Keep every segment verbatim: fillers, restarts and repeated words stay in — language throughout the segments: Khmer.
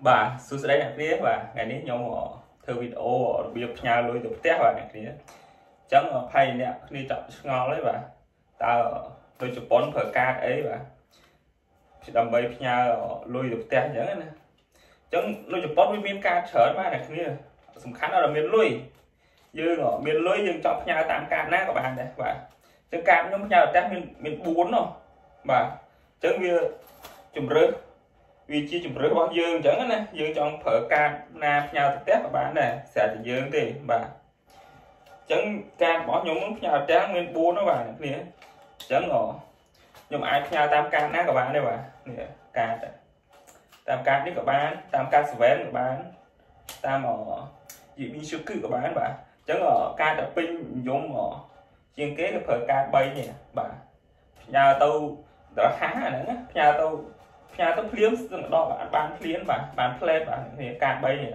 bà số đấy là kia và ngàyนี้ខ្ញុំធ្វើវីដេអូរបៀបផ្ញើលុយទៅផ្ទះបាទអ្នកគ្នាអញ្ចឹងភ័យអ្នកគ្នាចាប់ឆ្ងល់ហើយបាទតើទៅជប៉ុនប្រើកាតអីបាទដើម្បីផ្ញើលុយទៅផ្ទះអញ្ចឹងណាអញ្ចឹងនៅជប៉ុនវាមានកាតច្រើនបាទអ្នកគ្នាសំខាន់ដល់មានលុយយើងមានលុយយើងចង់ផ្ញើតាមកាតណាក៏បានដែរបាទអញ្ចឹងកាតខ្ញុំផ្ញើទៅផ្ទះមានមានបួននោះបាទអញ្ចឹងវាជំរឿសវាជាជំរឿសរបស់យើងអញ្ចឹងណាយើងចង់ប្រើកាតណាផ្ញើទៅផ្ទះក៏បានដែរស្រាប់តែយើងទេបាទអញ្ចឹងកាតរបស់ខ្ញុំផ្ញើទៅផ្ទះមានបួននោះបាទអ្នកគ្នាអញ្ចឹងខ្ញុំអាចផ្ញើតាមកាតណាក៏បានដែរបាទនេះកាតតាមកាតនេះក៏បានតាមកាតសេវិនក៏បានតាមយីប៊ីស៊ូគឺក៏បានបាទអញ្ចឹងកាតតែពេញនិយមជាងគេគឺប្រើកាតបីនេះបាទផ្ញើទៅដល់ហាហ្នឹងណាផ្ញើទៅផ្ញើទៅភ្លាមស្ទឹងដកបានភ្លាមបាទបានផ្លែតបាទនេះកាតបីនេះ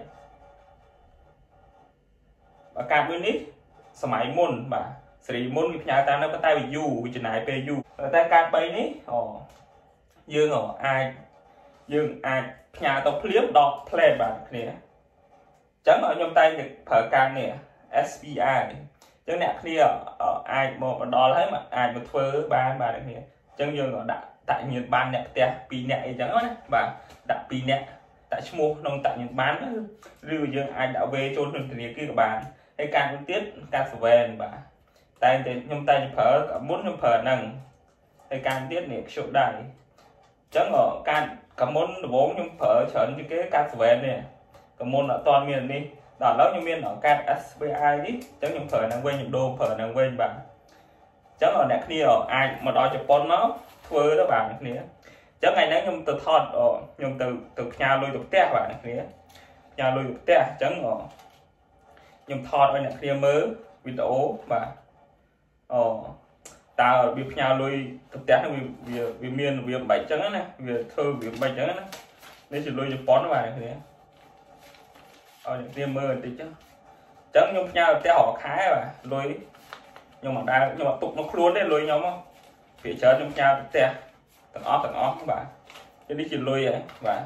បាទកាតមួយនេះសម័យមុនបាទសេរីមុនវាផ្ញើតាមនៅប៉ុន្តែវាយូរវាចំណាយពេលយូរតែកាតបីនេះអូយើងអាចយើងអាចផ្ញើទៅភ្លាមដកផ្លែតបាទគ្នាអញ្ចឹងខ្ញុំតែងប្រើកាតនេះ เอส พี ไอ អញ្ចឹងអ្នកគ្នាអាចមកបណ្ដល់ហើយអាចមកធ្វើបានបាទអ្នកគ្នាអញ្ចឹងយើងដាក់តាក់ញៀនបានអ្នកផ្ទះពីរនាក់អីចឹងណាបាទដាក់ពីរនាក់ដាក់ឈ្មោះក្នុងតាក់ញៀនបានឬយើងអាចដាក់វេចូលក្នុងធនាគារក៏បានហើយការមួយទៀតការសេវិនបាទតែខ្ញុំតែប្រើមុនខ្ញុំប្រើហ្នឹងហើយការទៀតនេះខ្ជុលដៃអញ្ចឹងការកមុនដំបូងខ្ញុំប្រើច្រើនជាងគេការសេវិននេះកមុនអត់ទាន់មាននេះដល់ឥឡូវខ្ញុំមានកាត เอส พี ไอ នេះអញ្ចឹងខ្ញុំប្រើហ្នឹងវិញខ្ញុំដូរប្រើហ្នឹងវិញបាទអញ្ចឹងអ្នកគ្នាអាចមកដល់ជប៉ុនមកធ្វើទៅបាទអ្នកគ្នាអញ្ចឹងថ្ងៃហ្នឹងខ្ញុំទៅថតខ្ញុំទៅទៅផ្ញើលុយទៅផ្ទះបាទអ្នកគ្នាផ្ញើលុយទៅផ្ទះអញ្ចឹងខ្ញុំថតឲ្យអ្នកគ្នាមើលវីដេអូបាទអូតើវាផ្ញើលុយទៅផ្ទះហ្នឹងវាវាមានវាមិនអញ្ចឹងណាវាធ្វើវាមិនអញ្ចឹងណានេះជាលុយជប៉ុនបាទអ្នកគ្នាឲ្យអ្នកគ្នាមើលបន្តិចចុះអញ្ចឹងខ្ញុំផ្ញើទៅផ្ទះរាល់ខែបាទលុយខ្ញុំមិនដែលខ្ញុំអត់ទុកមកខ្លួនទេលុយខ្ញុំពីច្រើនខ្ញុំផ្ញើទៅផ្ទះទាំងអស់ទាំងអស់បាទនេះជាលុយហើយបាទ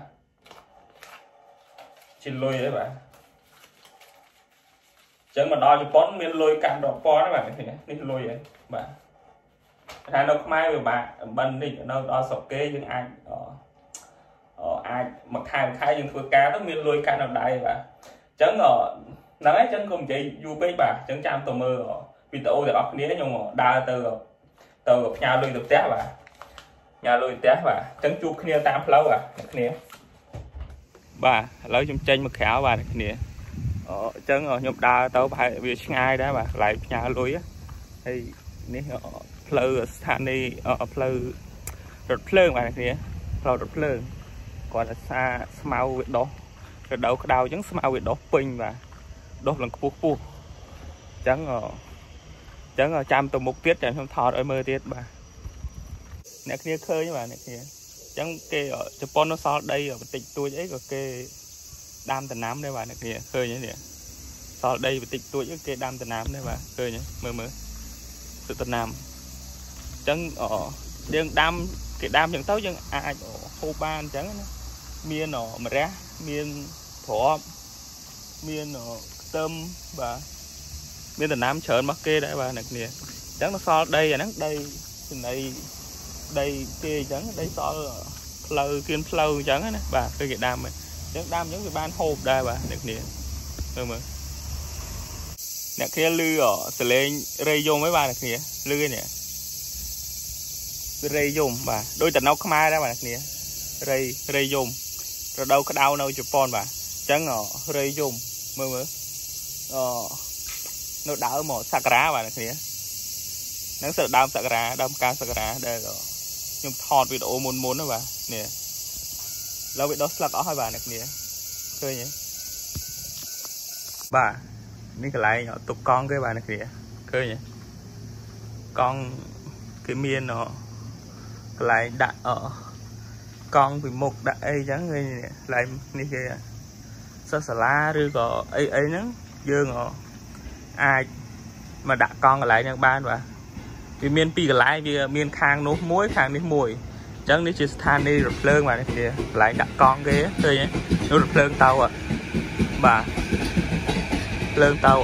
ជាលុយហើយបាទអញ្ចឹងមកដល់ជប៉ុនមានលុយកាន់រាប់ពាន់បាទនេះលុយហើយបាទថានៅខ្មែរវាបាក់បិណ្ឌនេះនៅដល់ស្រុកគេយើងអាចអាចមួយខែមួយខែយើងធ្វើការទៅមានលុយកាន់នៅដៃបាទអញ្ចឹងហ្នឹងហើយអញ្ចឹងកុំនិយាយយូរពេកបាទអញ្ចឹងចាំទៅមើលវីដេអូទាំងអស់គ្នាខ្ញុំដើរទៅទៅផ្ញើលុយទៅផ្ទះបាទផ្ញើលុយផ្ទះបាទអញ្ចឹងជួបគ្នាតាមផ្លូវបាទអ្នកគ្នាបាទឥឡូវខ្ញុំចេញមកក្រៅបាទអ្នកគ្នាអញ្ចឹងខ្ញុំដើរទៅប្រហែលវាឆ្ងាយដែរបាទកន្លែងផ្ញើលុយហើយនេះផ្លូវស្ថានីយ៍ផ្លូវរថភ្លើងបាទអ្នកគ្នាផ្លូវរថភ្លើងគាត់ថាស្មៅវាដុះរដូវក្តៅអញ្ចឹងស្មៅវាដុះពេញបាទដុះឡើងខ្ពស់ខ្ពស់អញ្ចឹងអញ្ចឹងចាំទៅមុខទៀតចាំខ្ញុំថតឲ្យមើលទៀតបាទអ្នកគ្នាឃើញបាទអ្នកគ្នាអញ្ចឹងគេជប៉ុននៅសល់ដីបន្តិចតួចអីក៏គេដាំដំណាំដែរបាទអ្នកគ្នាឃើញនេះសល់ដីបន្តិចតួចគេដាំដំណាំដែរបាទឃើញមើលមើលទឹកដំណាំអញ្ចឹងយើងដាំគេដាំអញ្ចឹងទៅយើងអាចហូបបានអញ្ចឹងណាមានម្រះមានត្រប់មានខ្ទឹមបាទមានដំណាំច្រើនមកគេដែរបាទអ្នកគ្នាអញ្ចឹងសល់ដីអាហ្នឹងដីចំណីដីគេអញ្ចឹងដីសល់ផ្លូវគៀនផ្លូវអញ្ចឹងណាបាទគឺគេដាំអញ្ចឹងដាំអញ្ចឹងវាបានហូបដែរបាទអ្នកគ្នាមើលមើលអ្នកគ្នាលឺសលេងរេយំហ្នឹងបាទអ្នកគ្នាលឺនេះរេយំបាទដូចតែនៅខ្មែរដែរបាទអ្នកគ្នារេរេយំរដូវក្តៅនៅជប៉ុនបាទអញ្ចឹងរេយំមើលមើលអនៅដើមសាការាបាទអ្នកគ្នាហ្នឹងសិតដើមសាការាដើមផ្កាសាការាដែលខ្ញុំថតវីដេអូមុនមុនណាបាទនេះឡើយវាដុះស្លឹកអស់ហើយបាទអ្នកគ្នាឃើញទេបាទនេះកន្លែងទុកកង់គេបាទអ្នកគ្នាឃើញទេកង់គេមានកន្លែងដាក់កង់ពីមុខដាក់អីចឹងឃើញនេះកន្លែងនេះគេសិស្សសាលាឬក៏អីអីហ្នឹងយើងអាចមកដាក់កង់កន្លែងហ្នឹងបានបាទវាមានពីរកន្លែងវាមានខាងនោះមួយខាងនេះមួយអ chẳng ní chỉ than đi rụp lương mà kìa lại đặt con kia thôi nhé nó rụp lương tàu à bà lương tàu à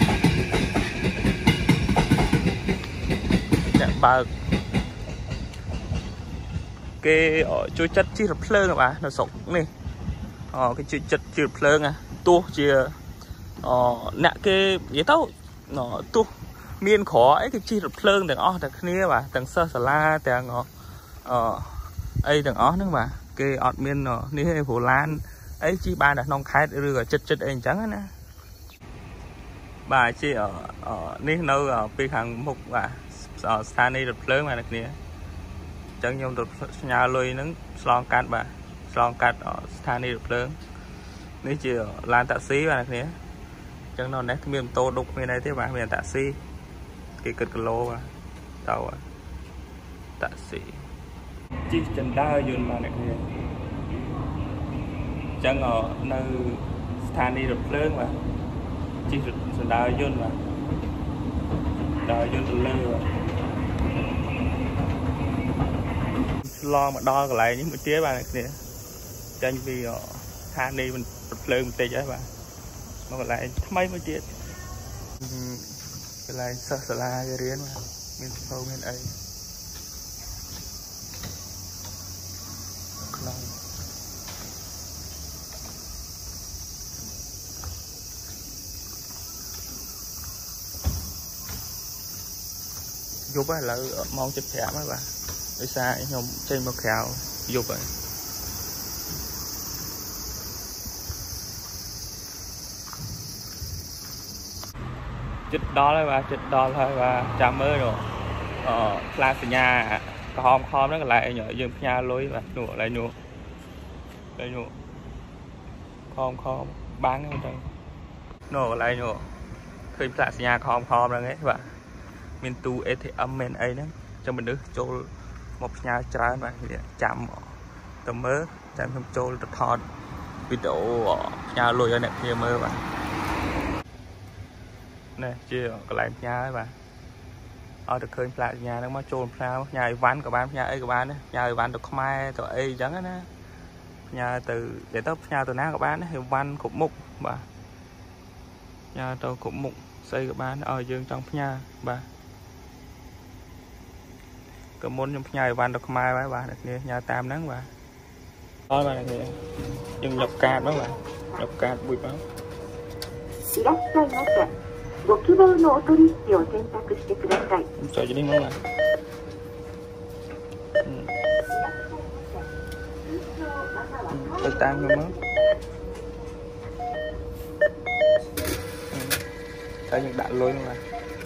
dạ, bà cái ở chui chất chi rụp lương à bà nó sống này ờ cái chui chất chi rụp lương à tu chia ờ nè cái gì tao nó tu miên khó ấy cái chi rụp lương từng ó từng kia bà từng sơ sờ la từng ngọ ờ ấy từng ó nữa mà cái ọt miên nó ní Hồ Lan ấy chi ba đã nông khai đưa rồi chất chất anh trắng á bà chi ở ở ní nơi ở phía hàng mục và ở xa này rụp lương mà được nè chẳng nhung rụp nhà lùi nứng slong cát bà slong cát ở xa này rụp lương ní chi ở Lan tạ xí mà được nè chẳng nó nét miền tô đục miền này thế bà miền tạ xí cái cực lô à tàu à tạ xí chiếc chân đá dùn mà này kìa chẳng ở nơi than đi rụp lớn mà chiếc chân đá dùn mà đá dùn từ lơ mà lo mà đo lại những cái tía bà này kìa chẳng vì than đi mình rụp lớn một tí chứ bà mà còn lại mấy mới tiết cái này sợ sợ la cái riêng mà mình sâu mình ấy giúp á là mong chụp thẻ mấy bà để xa nhom trên một kẹo giúp vậy chích đó đấy bà chích đó thôi bà chạm mới rồi ờ la nhà hôm hôm nó lại nhở dương nhà lối và nhủ lại nhủ lại nhủ hôm hôm bán không thôi nổ lại nhủ khi là nhà hôm hôm là ấy bà mình tu ấy thì âm men ấy đó cho mình được chỗ một nhà trái mà chạm tầm mớ chạm không chỗ được thọt video nhà lối ở này kia mơ bà nè chưa có lại nhà ấy bà ở được khơi lại nhà nó mới trôn sao nhà ván của bạn nhà ấy của bạn nhà ván được mai tụi ấy chẳng á nhà từ để tóc nhà từ ná của bạn thì văn cũng mục bà nhà tôi cũng mục xây của bạn ở dương trong nhà bà có muốn trong nhà văn được mai với bà được nhà tam nắng bà thôi bà này nhưng nhập cát đó bà nhập cát bụi báo ご希望のお取引を選択してください。 Cho cho đi món này. Tôi tăng luôn món. Cho những đạn lôi luôn này.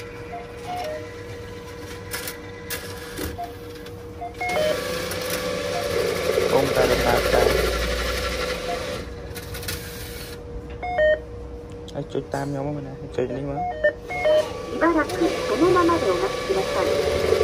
Không ta được ta ta. Hãy cho tam nhau món này, cho đi món. しばらくそのままでお待ちください。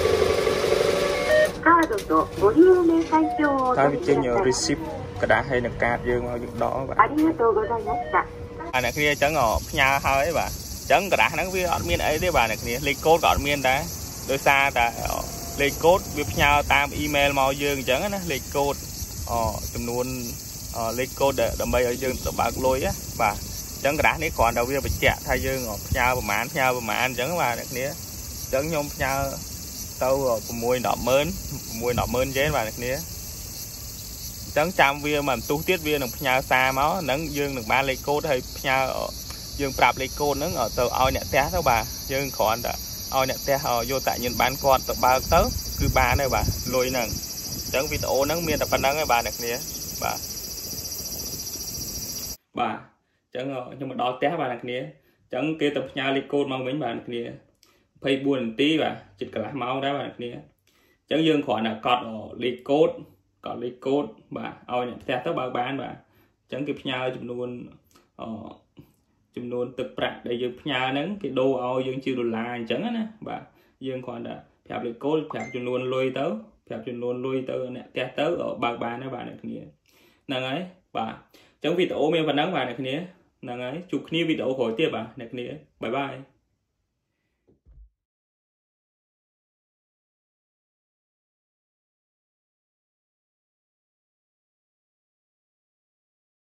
カードとご利用明細表をお取りください。 receipt กระดาษให้នឹងកាតយើងមកយើងដកបាទありがとうございましたអាអ្នកគ្នាអញ្ចឹងផ្ញើហើយបាទអញ្ចឹងกระดาษហ្នឹងវាអត់មានអីទេបាទអ្នកគ្នាលេខកូដក៏អត់មានដែរដោយសារតែលេខកូដវាផ្ញើតាមអ៊ីមែលមកយើងអញ្ចឹងណាលេខកូដអចំនួនលេខកូដដើម្បីឲ្យយើងទៅបើកលុយណាបាទចឹងกระดาษនេះគ្រាន់តែវាបញ្ជាក់ថាយើងផ្ញើប្រមាណផ្ញើប្រមាណអញ្ចឹងបាទអ្នកគ្នាអញ្ចឹងខ្ញុំផ្ញើទៅ6 10ម៉ឺន6 10ម៉ឺនចេនបាទអ្នកគ្នាអញ្ចឹងចាំវាមិនទុះទៀតវានឹងផ្ញើសារមកហ្នឹងយើងនឹងបានលេខកូដហើយផ្ញើយើងប្រាប់លេខកូដហ្នឹងទៅឲ្យអ្នកផ្ទះទៅបាទយើងគ្រាន់តែឲ្យអ្នកផ្ទះយកតាញញបានគាត់ទៅបើកទៅគឺបានហើយបាទលុយហ្នឹងអញ្ចឹងវីដេអូហ្នឹងមានតែប៉ុណ្្នឹងហើយបាទអ្នកគ្នាបាទបាទចឹងខ្ញុំមកដល់ផ្ទះបាទអ្នកគ្នាចឹងគេទៅផ្ញើលេខកូដមកវិញបាទអ្នកគ្នា24នាទីបាទជិតកន្លះម៉ោងដែរបាទអ្នកគ្នាចឹងយើងគ្រាន់តែកត់លេខកូដកត់លេខកូដបាទឲ្យអ្នកផ្ទះទៅបើកបានបាទចឹងគេផ្ញើចំនួនអចំនួនទឹកប្រាក់ដែលយើងផ្ញើហ្នឹងគេដូរឲ្យយើងជាដុល្លារអញ្ចឹងណាបាទយើងគ្រាន់តែប្រាប់លេខកូដប្រាប់ចំនួនលុយទៅប្រាប់ចំនួនលុយទៅអ្នកផ្ទះទៅបើកបានដែរបាទអ្នកគ្នាហ្នឹងហើយបាទចឹងវីដេអូមានប៉ុណ្ណឹងបាទអ្នកគ្នាហ្នឹងហើយជួបគ្នាវីដេអូក្រោយទៀតបាទអ្នកគ្នាបាយបាយ